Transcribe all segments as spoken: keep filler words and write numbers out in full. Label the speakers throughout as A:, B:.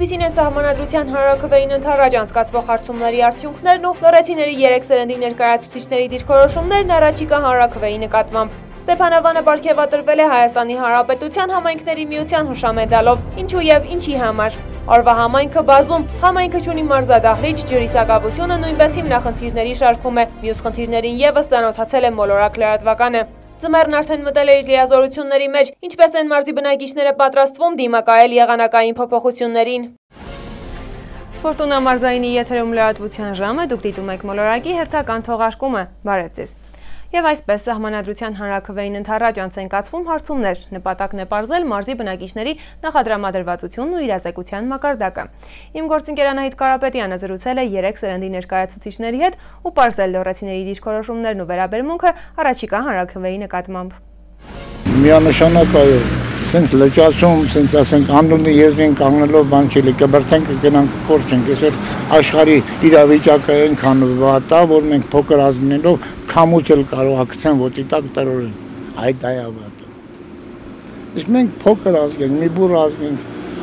A: Այսպիսին են սահմանադրության հանրաքվեին ընդառաջ անցկացվող հարցումների արդյունքներն ու լոռեցիների երեք սերնդի ներկայացուցիչների դիրքորոշումներն առաջիկա հանրաքվեի նկատմամբ։ Ստեփանավանը պարգևատրվել է Հայաստանի Հանրապետության համայնքների միության հուշամեդալով, ինչու եւ ինչի համար։ Օրվա համայնքը բազում, համայնքը ունի մարզադահլիճ, ջրի սակավությունը նույնպես հիմնախնդիրների շարքում է, մյուս խնդիրներին եւս ծանոթացել է մոլորակ լրատվականը։ Ձմեռն արդեն մտել է իր լիազորությունների մեջ, ինչպես են մարզի բնակիչները պատրաստվում դիմակայել եղանակային փոփոխություններին։ Ֆորտունա մարզայինի եթերում լրատվության ժամը, դուք դիտում եք մոլորակի հերթական թողարկումը, բարև ձեզ։ Եվ այսպես սահմանադրության հանրաքվեին ընդառաջ անց են կացվում հարցումներ, նպատակն է պարզել մարզի բնակիչների նախադրամադրվածությունն ու իրազեկության մակարդակը։ Իմ գործընկեր Անահիտ Կարապետյանը զրուցել է երեք սերնդի ներկայացուցիչների հետ ու պարզել լոռեցիների դիրքորոշումներն ու վերաբերմունքը առաջիկա հանրաքվեի նկատմամբ։
B: Միանշանակ այո, սենց լճացում, սենց ասենք անունի եզրին կանգնելով բան չելի, կբրտենք կգնանք կորչենք, այսօր աշխարհի իրավիճակը այնքան վատ է, որ մենք փոքր ազգներով քամուց էլ կարողացան ոտի տակ տրորեն, այդ դա է վատը։ Իսկ մենք փոքր ազգ ենք, մի բուռ ազգ ենք,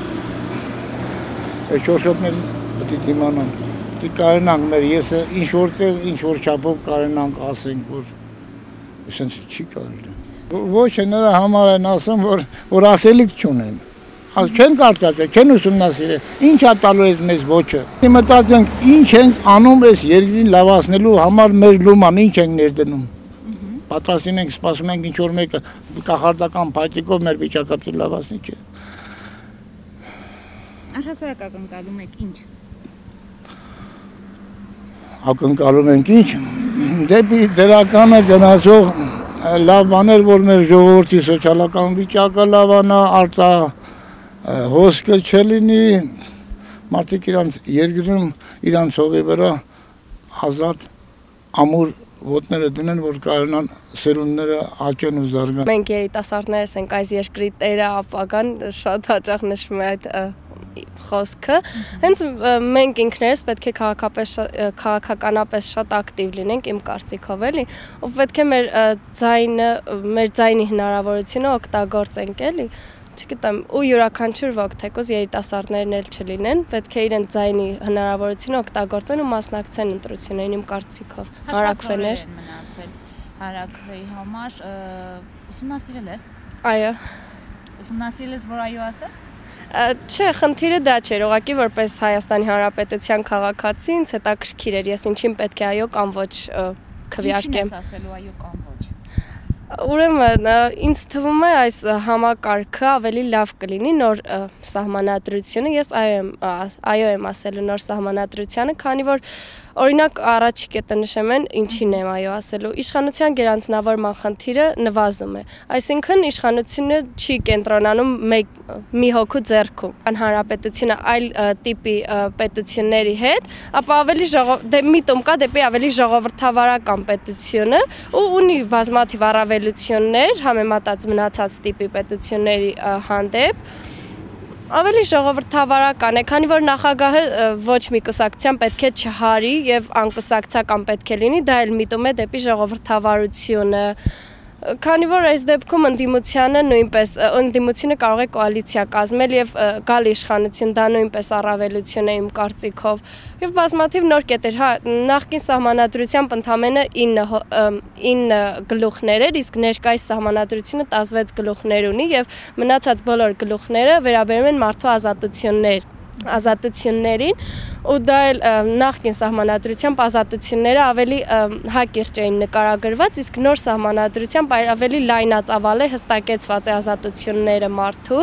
B: այս շոշոպներից պետք է դիմանանք, պետք է կարենանք մեր եսը ինչ որտեղ, ինչ որ չափով կարենանք ասենք, որ սենց չի կարելի։ Ոչ նրա համար են ասում, որ, որ ասելիք չունեն, չեն կարծացել, չեն ուսումնասիրել, ինչ է տալու ես մեզ ոչը։ Մտածենք, ինչ ենք անում այս երկրին լավացնելու համար մեր լուման, ինչ ենք ներդնում։ Պատրաստին ենք, սպասում ենք ինչ որ մեկը կախարդական փայտիկով մեր վիճակը լավացնի չէ։
C: Առհասարակ ակնկալում եք ինչ։
B: Ակնկալում ենք ինչ, դեպի դրականը գնացող լավ բաներ, որ մեր ժողովրդի սոցիալական վիճակը լավանա, արտա հոսքը չլինի, մարդիկ իրանց երկրում, իրանց հողի վրա ազատ ամուր ոտները դնեն, որ կարողանան սերունդները աճեն ու զարգան։
D: Մենք երիտասարդներս ենք այս երկրի տերը ապագան, շատ հաճախ նշվում է այդ խոսքը, հենց մենք ինքներս պետք է քաղաքականապես շատ ակտիվ լինենք, իմ կարծիքով էլի, ու պետք է մեր ձայնը, մեր ձայնի հնարավորությունը օգտագործենք էլի, չգիտեմ, ու յուրաքանչյուր ոք թեկուզ երիտասարդներն էլ չլինեն, պետք է իրենց ձայնի հնարավորությունը օգտագործեն ու մասնակցեն ընտրություններին, իմ կարծիքով, հանրաքվեներ։
C: Հանրաքվեի համար ուսումնասիրել ես։
D: Այո։
C: Ուսումնասիրել ես, որ այո ասես։
D: Չէ, խնդիրը դա չէր, ուղղակի որպես Հայաստանի Հանրապետության քաղաքացի ինձ հետաքրքիր էր, ես ինչին պետք է այո կամ ոչ քվեարկեմ։
C: Ինչին ես ասելու այո կամ ոչ։
D: Ուրեմն ինձ թվում է այս համակարգը ավելի լավ կլինի նոր սահմանադրությունը, ես այո եմ ասելու նոր սահմանադրությանը, քանի որ օրինակ առաջի կետը նշեմ են ինչին եմ այո ասելու, իշխանության գերանձնավորման խնդիրը նվազում է, այսինքն իշխանությունը չի կենտրոնանում մի հոգու ձեռքում, հանրապետությունը այլ տիպի պետությունների հետ, ապա ավելի միտում կա դեպի ավելի ժողովրդավարական պետությունը ու ունի բազմաթիվ առավելություններ համեմատած մնացած տիպի պետությունների հանդեպ, ավելի ժողովրդավարական է, քանի որ նախագահը ոչ մի կուսակցության պետք է չհարի եւ անկուսակցական պետք է լինի, դա էլ միտում է դեպի ժողովրդավարությունը, քանի որ այս դեպքում ընդդիմությանը նույնպես ընդդիմությունը կարող է կոալիցիա կազմել եւ գալ իշխանություն, դա նույնպես առավելություն է իմ կարծիքով եւ բազմաթիվ նոր կետեր, հա, նախկին սահմանադրությամբ ընդամենը ինը գլուխներ էր, իսկ ներկայիս սահմանադրությունը տասնվեց գլուխներ ունի եւ մնացած բոլոր գլուխները վերաբերում են մարդու ազատություններ ազատություններին ու դա էլ նախկին սահմանադրությամբ ազատությունները ավելի հակիրճ էին նկարագրված, իսկ նոր սահմանադրությամբ ավելի լայնածավալ է, հստակեցված է ազատությունները մարդու։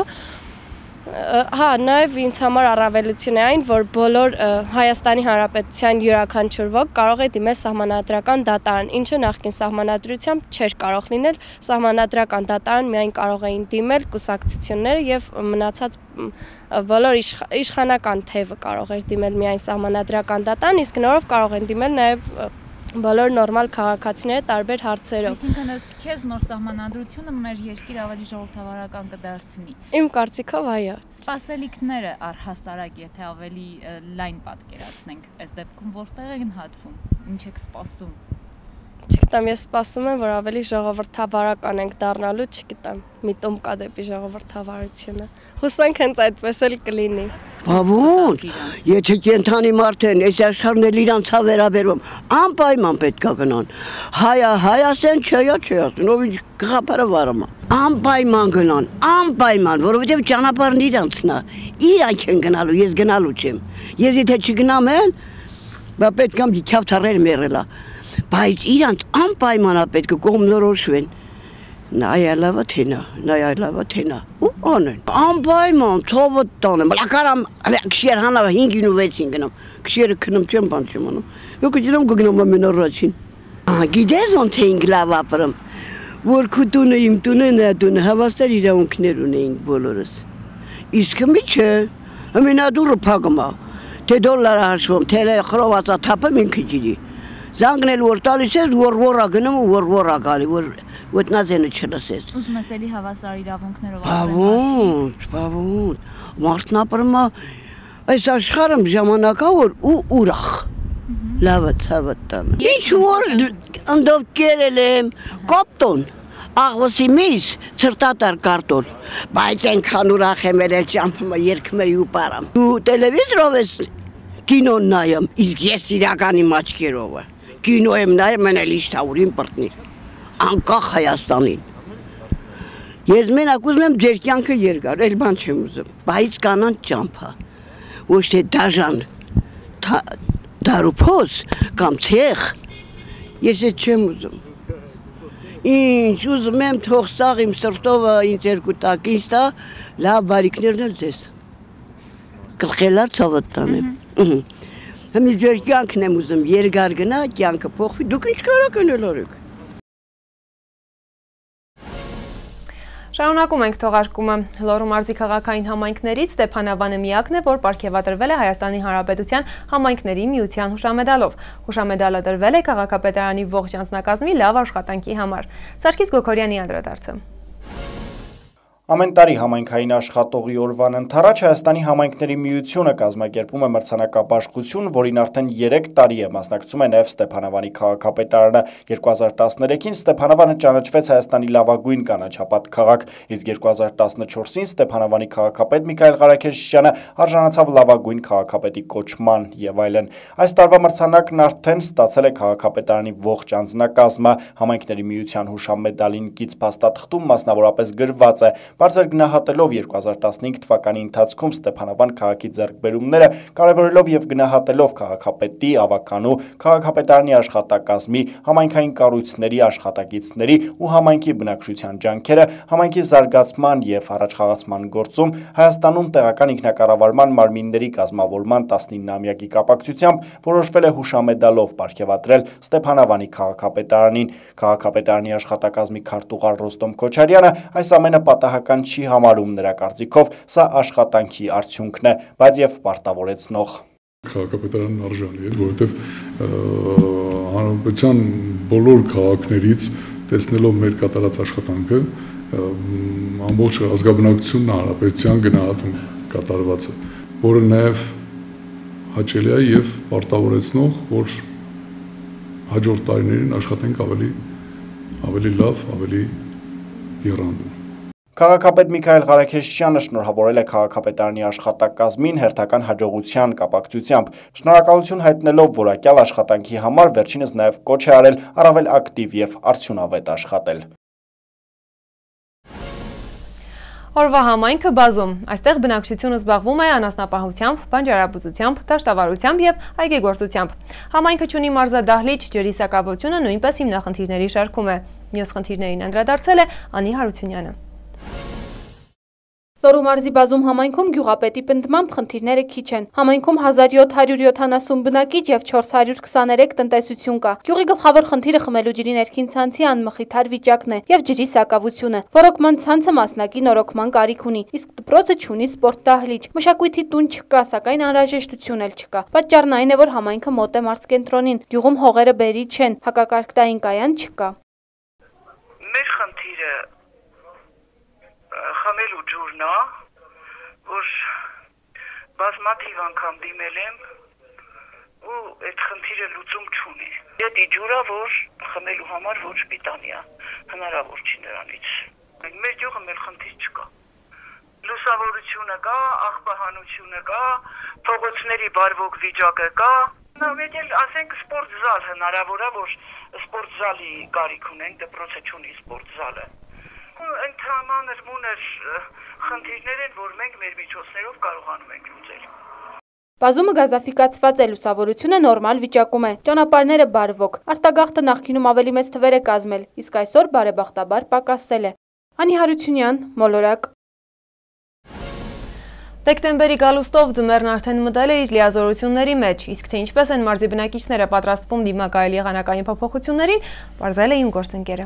D: Հա, նաև ինձ համար առավելություն է այն, որ բոլոր Հայաստանի Հանրապետության յուրաքանչյուր ոք կարող է դիմել սահմանադրական դատարան, ինչը նախկին սահմանադրությամբ չէր կարող լինել, սահմանադրական դատարան միայն կարող էին դիմել կուսակցությունները եւ մնացած բոլոր իշխանական թևը կարող էր դիմել միայն սահմանադրական դատարան, իսկ նորով կարող են դիմել նաև բոլոր նորմալ քաղաքացիները տարբեր հարցերով։
C: Այսինքն ըստ քեզ նոր սահմանադրությունը մեր երկիր ավելի ժողովրդավարական կդարձնի։
D: Իմ կարծիքով այո։
C: Սպասելիքները առհասարակ, եթե ավելի լայն պատկերացնենք, այս դեպքում որտեղ են հատվում, ինչ եք սպասում։
D: չգիտեմ, ես սպասում եմ, որ ավելի ժողովրդավարական ենք դառնալու, չգիտեմ, միտում կա դեպի ժողովրդավարությունը։ Հուսանք հենց այդպես էլ կլինի։
E: Բավոն, եթե կենթանի մարդ են, այս աշխարհն էլ իրանց հա վերաբերվում, անպայման պետք է գնան։ Հայա, հայասեն, չեյա, չեյասեն, ով ինչ գաղափարը վարում է։ Անպայման գնան, անպայման, որովհետև ճանապարհն իրանցն է։ Իրանք են գնալու, ես գնալու չեմ։ Ես եթե չգնամ էլ, բա պետք է քյավթարեր մեռելա։ Բայց իրանց անպայման է պետք է կողմնորոշվեն։ Նայալավը թենա, նայալավը թենա, ու անեն։ Անպայման, ցովը տանեմ, լակարամ, քշեր հանավ հինգին ու վեցին գնամ, քշերը քնում չեմ բան չեմ անում։ Յոք գնամ գնամ ամեն առաջին։ Գիտես ոնց էինք լավ ապրում, որ քու տունը իմ տունը նա տունը հավաստար իրավունքներ ունեինք բոլորս։ Իսկ մի չէ, ամենադուրը փակումա, թե դոլարը հաշվում, թե խրովացա թափում ինքը ջիրի։ Զանգնել որ տալիս ես, որ որա գնում ու որ որա գալի, որ ոտնազենը չլսես։
C: Ուզում ես էլի հավասար իրավունքներով
E: Բավոն, բավոն, մարդն ապրում է այս աշխարհում ժամանակա որ ու ուրախ, լավը ցավը տան։ Ինչ որ ընդով կերել եմ, կոպտոն, աղվսի միս, ծրտատար կարտոլ, բայց այնքան ուրախ եմ էլ ճամփում երկում եմ ու պարամ։ Դու տելևիզորով ես կինոն նայում, իսկ ես իրական իմ աչքերով կինո եմ նայում, են էլ իշտավորին պրտնիր, անկախ Հայաստանին։ Ես մենակ ուզում եմ ձեր կյանքը երկար, էլ բան չեմ ուզում, բայց կանան ճամփա, ոչ թե դաժան, դարուփոս կամ ցեխ, ես այդ չեմ ուզում։ Ինչ ուզում եմ թող սաղ իմ սրտովը ինձ երկու տակ, ինձ տա լավ բարիքներն էլ ձեզ։ Գլխելար ցավը տանեմ։ Հմի ձեր կյանքն եմ ուզում, երկար գնա, կյանքը փոխվի, դուք ինչ կարող անել արեք։
A: Շարունակում ենք թողարկումը։ Լոռու մարզի քաղաքային համայնքներից Ստեփանավանը միակն է, որ պարգևատրվել է Հայաստանի Հանրապետության համայնքների միության հուշամեդալով։ Հուշամեդալը տրվել է քաղաքապետարանի ողջ անձնակազմի լավ աշխատանքի համար։ Սարգիս Գոքորյանի անդրադարձը։
F: Ամեն տարի համայնքային աշխատողի օրվան ընթառաջ Հայաստանի համայնքների միությունը կազմակերպում է մրցանակաբաշխություն, որին արդեն երեք տարի է մասնակցում է նաև Ստեփանավանի քաղաքապետարանը։ երկու հազար տասներեքին Ստեփանավանը ճանաչվեց Հայաստանի լավագույն կանաչապատ քաղաք, իսկ երկու հազար տասնչորսին Ստեփանավանի քաղաքապետ Միքայել Ղարաքեշյանը արժանացավ լավագույն քաղաքապետի կոչման եւ այլն։ Այս տարվա մրցանակն արդեն ստացել է քաղաքապետարանի ողջ անձնակազմը։ Համայնքների միության հուշամեդալին կից փաստաթղթում մասնավորապես գրված է. Բարձր գնահատելով երկու հազար տասնհինգ թվականի ընթացքում Ստեփանավան քաղաքի ձեռքբերումները, կարևորելով եւ գնահատելով քաղաքապետի, ավականու, քաղաքապետարանի աշխատակազմի, համայնքային կառույցների աշխատակիցների ու համայնքի բնակչության ջանքերը, համայնքի զարգացման եւ առաջխաղացման գործում Հայաստանում տեղական ինքնակառավարման մարմինների կազմավորման տասնինամյակի կապակցությամբ որոշվել է հուշամեդալով պարգևատրել Ստեփանավանի քաղաքապետարանին։ Քաղաքապետարանի աշխատակազմի քարտուղար Ռոստոմ Քոչարյանը այս ամենը պատահական չի համարում, նրա կարծիքով սա աշխատանքի արդյունքն է, բայց եւ պարտավորեցնող։
G: Քաղաքապետարանն արժանի է, որովհետեւ հանրապետության բոլոր քաղաքներից տեսնելով մեր կատարած աշխատանքը, ամբողջ ազգաբնակչությունն հանրապետության գնահատում կատարվածը, որը նաեւ հաճելի է եւ պարտավորեցնող, որ հաջորդ տարիներին աշխատենք ավելի ավելի լավ, ավելի եռանդուն։
F: Քաղաքապետ Միքայել Ղարաքեշյանը շնորհավորել է քաղաքապետարանի աշխատակազմին հերթական հաջողության կապակցությամբ։ Շնորհակալություն հայտնելով որակյալ աշխատանքի համար վերջինս նաև կոչ է արել առավել ակտիվ եւ արդյունավետ աշխատել։
A: Օրվա համայնքը բազում։ Այստեղ բնակչությունը զբաղվում է անասնապահությամբ, բանջարաբուծությամբ, դաշտավարությամբ եւ այգեգործությամբ։ Համայնքը ունի մարզադահլիճ, ջրի սակավությունը նույնպես հիմնախնդիրների շարքում է։ Մյուս խնդիրներին անդրադարձել է Անի Հարությունյանը։
H: Լոռու մարզի բազում համայնքում գյուղապետի պնդմամբ խնդիրները քիչ են։ Համայնքում հազար յոթ հարյուր յոթանասուն բնակիչ եւ չորս հարյուր քսաներեք տնտեսություն կա։ Գյուղի գլխավոր խնդիրը խմելու ջրի ներքին ցանցի անմխիթար վիճակն է եւ ջրի սակավությունը։ Ռոռոկման ցանցը մասնակի նորոգման կարիք ունի, իսկ դպրոցը չունի սպորտ դահլիճ։ Մշակույթի տուն չկա, սակայն անհրաժեշտություն էլ չկա։ Պատճառն այն է, որ համայնքը մոտ է մարզկենտրոնին։ Գյուղում հողերը բերի չեն, հակակարգտային կայան չկա։
I: Մեր խնդիրը խմելու ջուրն է, որ բազմաթիվ անգամ դիմել եմ ու այդ խնդիրը լուծում չունի։ Դա ջուրա, որ խմելու համար ոչ պիտանի է, հնարավոր չի նրանից։ Մեր գյուղը մեր խնդիր չկա։ Լուսավորությունը կա, աղբահանությունը կա, փողոցների բարվոք վիճակը կա։ Մենք էլ ասենք սպորտ զալ հնարավոր է, որ սպորտ զալի կարիք ունենք, դպրոցը չունի սպորտ զալը։ Ընդհանուր մուներ խնդիրներ են, որ մենք մեր միջոցներով կարողանում ենք լուծել։
H: Բազումը գազաֆիկացված է, լուսավորությունը նորմալ վիճակում է, ճանապարհները բարվոք, արտագաղթը նախկինում ավելի մեծ թվեր է կազմել, իսկ այսօր բարեբախտաբար պակասել է։ Անի Հարությունյան, Մոլորակ։
A: Դեկտեմբերի գալուստով ձմեռն արդեն մտել է իր լիազորությունների մեջ, իսկ թե ինչպես են մարզի բնակիչները պատրաստվում դիմակայել եղանակային փոփոխություններին, պարզել է իմ գործընկերը։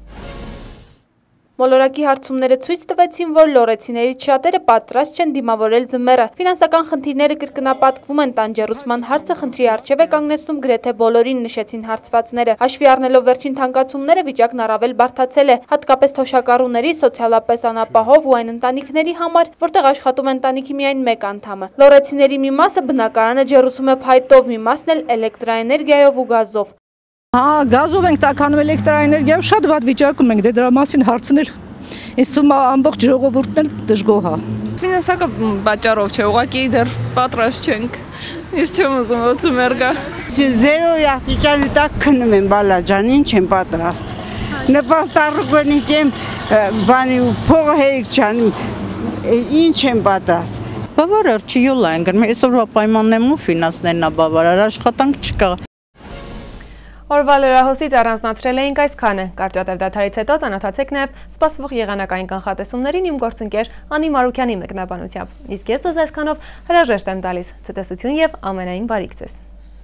H: Մոլորակի հարցումները ցույց տվեցին, որ լոռեցիներից շատերը պատրաստ չեն դիմավորել ձմեռը։ Ֆինանսական խնդիրները կրկնապատկվում են, տանջերուցման հարցը խնդրի առջև է կանգնեցնում գրեթե բոլորին, նշեցին հարցվածները։ Հաշվի առնելով վերջին թանկացումները, վիճակն առավել բարդացել է, հատկապես թոշակառուների, սոցիալապես անապահով ու այն ընտանիքների համար, որտեղ աշխատում է ընտանիքի միայն մեկ անդամը։ Լոռեցիների մի մասը բնակարանը ջեռուցում է փայտով, մի մասն էլ էլեկտրաէներգիայով ու գազով։
J: Հա, գազով ենք տականում, էլեկտրաէներգիայով շատ վատ վիճակում ենք, դե դրա մասին հարցնել ինձ թվում է ամբողջ ժողովուրդն էլ դժգոհ է։
K: Ֆինանսական պատճառով չէ, ուղղակի դեռ պատրաստ չենք։ Ես չեմ ուզում որ ձմեռ գա։
L: Զերո աստիճանի տակ քնում եմ բալաջան, ինչ եմ պատրաստ։ Նպաստառուկենից եմ բանի փողը հերիք չանում, ինչ եմ պատրաստ։
M: Բավարար չի յոլա են գրում, այսօրվա պայմաններում ու ֆինանսներն է բավարար, աշխատանք չկա։
A: Օրվա լրահոսից առանձնացրել էինք այսքանը, կարճատև դադարից հետո ծանոթացեք նաև սպասվող եղանակային կանխատեսումներին իմ գործընկեր Անի Մարուքյանի մեկնաբանությամբ, իսկ ես ձեզ այսքանով հրաժեշտ եմ տալիս, ցտեսություն և ամենայն բարիք ձեզ։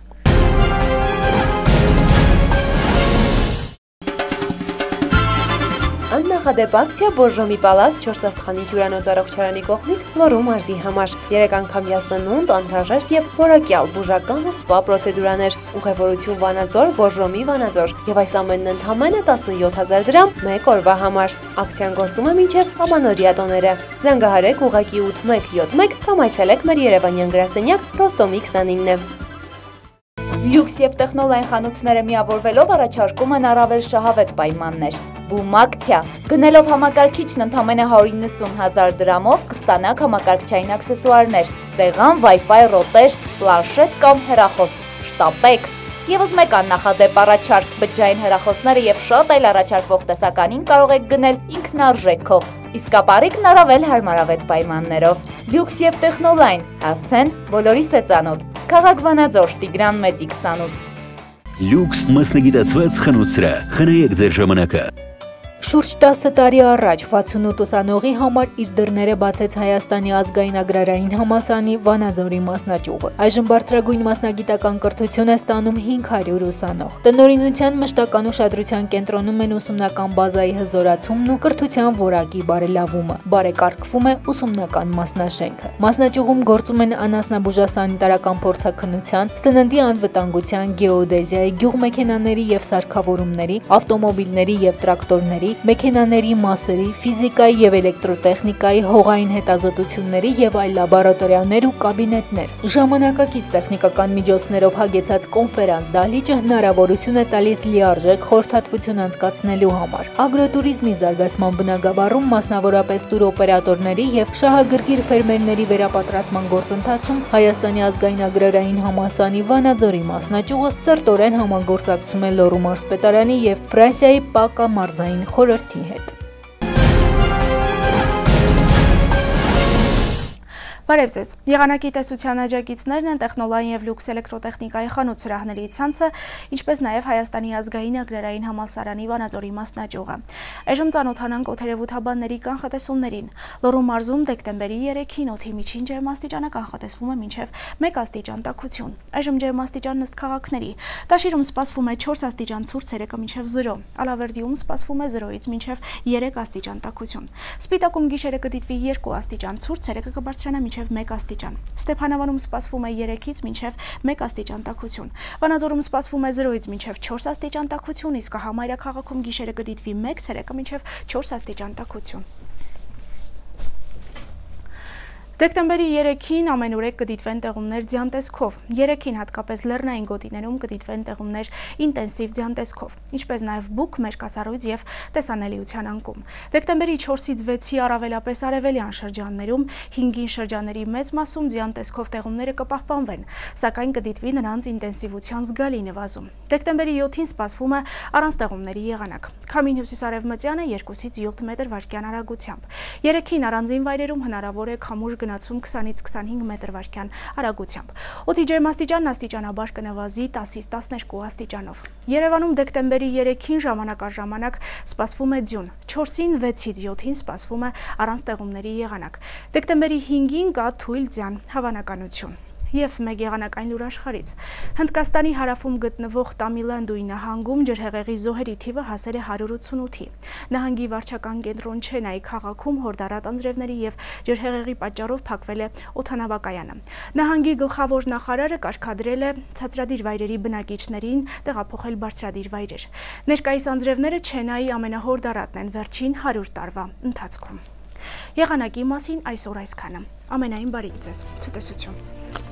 A: Աննախադեպ ակցիա Բորժոմի պալաս չորս աստղանի հյուրանոց առողջարանի կողմից Լոռու մարզի համար։ Երեք անգամյա սնունդ, անհրաժեշտ եւ որակյալ բուժական ու սպա պրոցեդուրաներ, ուղևորություն Վանաձոր, Բորժոմի Վանաձոր եւ այս ամենն ընդամենը տասնյոթ հազար դրամ մեկ օրվա համար։ Ակցիան գործում է մինչեւ ամանորյա տոները։ Զանգահարեք ուղղակի ութ մեկ յոթ մեկ կամ այցելեք մեր երևանյան գրասենյակ Ռոստոմի քսանինը։
N: Լյուքս և տեխնոլային խանութները միավորվելով առաջարկում են առավել շահավետ պայմաններ։ Բում ակցիա։ Գնելով համակարգիչն ընդամենը հարյուր իննսուն հազար դրամով կստանաք համակարգչային աքսեսուարներ, սեղան, Wi-Fi ռոտեր, պլանշետ կամ հեռախոս։ Շտապեք։ Եվս մեկ աննախադեպ առաջարկ, բջջային հեռախոսները եւ շատ այլ առաջարկվող տեսականին կարող եք գնել ինքնարժեքով։ Իսկ ապառիկն առավել հարմարավետ պայմաններով։ Լյուքս և տեխնոլային, հասցեն բոլորի սեծանոտ։ Քաղաք Վանաձոր, Տիգրան Մեծի քսանութ։
O: Լյուքս մասնագիտացված խանութ սրահ, խնայեք ձեր ժամանակը։
P: Շուրջ տասը տարի առաջ վաթսունութ ուսանողի համար իր դռները բացեց Հայաստանի ազգային agrarային համալսարանի Վանաձորի մասնաճյուղը։ Այժմ բարձրագույն մասնագիտական կրթություն է ստանում հինգ հարյուր ուսանող։ Տնօրինության մշտական ուշադրության կենտրոնում են ուսումնական բազայի հզորացումն ու կրթության որակի բարելավումը։ Բարեկարգվում է ուսումնական մասնաշենքը։ Մասնաճյուղում գործում են անասնաբուժասանիտարական փորձաքննության, սննդի անվտանգության, գեոդեզիայի, գյուղմեքենաների եւ սարքավորումների, ավտոմոբիլների եւ տրակտորների, մեքենաների մասերի, ֆիզիկայի եւ էլեկտրոտեխնիկայի, հողային հետազոտությունների եւ այլ լաբորատորիաներ ու կաբինետներ։ Ժամանակակից տեխնիկական միջոցներով հագեցած կոնֆերանս դահլիճը հնարավորություն է տալիս լիարժեք խորհրդատվություն անցկացնելու համար։ Ագրոտուրիզմի զարգացման բնագավառում մասնավորապես տուրօպերատորների եւ շահագրգիռ ֆերմերների վերապատրաստման գործընթացում Հայաստանի ազգային agrarային համալսարանի Վանաձորի մասնաճյուղը սերտորեն համագործակցում է Լոռու մարզպետարանի եւ Ֆրանսիայի Պակա մարզային խորհրդի հետ։
Q: Բարև ձեզ։ Եղանակի տեսության աջակիցներն են տեխնոլային եւ լյուքս էլեկտրոտեխնիկայի խանութ սրահների ցանցը, ինչպես նաեւ Հայաստանի ազգային agrarային համալսարանի Վանաձորի մասնաճյուղը։ Այժմ ծանոթանանք օդերևութաբանների կանխատեսումներին։ Լոռու մարզում դեկտեմբերի երեքին օդի միջին ջերմաստիճանը կանխատեսվում է մինչեւ մեկ աստիճան տաքություն։ Այժմ ջերմաստիճանն ըստ քաղաքների։ Տաշիրում սպասվում է չորս աստիճան ցուրտ, ցերեկը մինչեւ զրո։ Ալավերդիում սպասվում է զրոյից մինչեւ երեք աստիճան տաքություն։ Սպիտակում գիշերը կդիտվի երկու աստիճան ցուրտ, ցերեկը կբարձրանա մինչեւ մեկ աստիճան։ Ստեփանավանում սպասվում է երեքից մինչև մեկ աստիճան տաքություն։ Վանաձորում սպասվում է զրոյից մինչև չորս աստիճան տաքություն, իսկ Համայրաքաղաքում գիշերը կդիտվի մեկ, ցերեկը մինչև չորս աստիճան տաքություն։ Դեկտեմբերի երեքին ամենուրեք կդիտվեն տեղումներ ձյան տեսքով, երեքին հատկապես լեռնային գոտիներում կդիտվեն տեղումներ ինտենսիվ ձյան տեսքով, ինչպես նաև բուք, մերկասառույց և տեսանելիության անկում։ Դեկտեմբերի չորսից վեցի առավելապես արևելյան շրջաններում, հինգին շրջանների մեծ մասում ձյան տեսքով տեղումները կպահպանվեն, սակայն կդիտվի նրանց ինտենսիվության զգալի նվազում։ Դեկտեմբերի յոթին սպասվում է առանց տեղումների եղանակ։ Քամին հյուսիսարևմտյան է երկուսից յոթ մետր վայրկյան արագությամբ։ Երեքին առանձին վայրերում հնարավոր է քամուշ գնացում քսանից քսանհինգ մետր վայրկյան արագությամբ։ Օդի ջերմաստիճանն աստիճանաբար կնվազի տասից տասներկու աստիճանով։ Երևանում դեկտեմբերի երեքին ժամանակ առ ժամանակ սպասվում է ձյուն, չորսին վեցից յոթին սպասվում է առանց տեղումների եղանակ։ Դեկտեմբերի հինգին կա թույլ ձյան հավանականություն։ Եվ մեկ եղանակային լուր աշխարհից։ Հնդկաստանի հարավում գտնվող Տամիլանդուի նահանգում ջրհեղեղի զոհերի թիվը հասել է հարյուր ութսունութի։ Նահանգի վարչական կենտրոն Չենայի քաղաքում հորդառատ անձրևների և ջրհեղեղի պատճառով փակվել է օդանավակայանը։ Նահանգի գլխավոր նախարարը կարգադրել է ցածրադիր վայրերի բնակիչներին տեղափոխել բարձրադիր վայրեր։ Ներկայիս անձրևները Չենայի ամենահորդառատն են վերջին հարյուր տարվա ընթացքում։ Եղանակի մասին այսօր այսքանը։ Ամենայն բարիք ձեզ։ Ցտեսություն։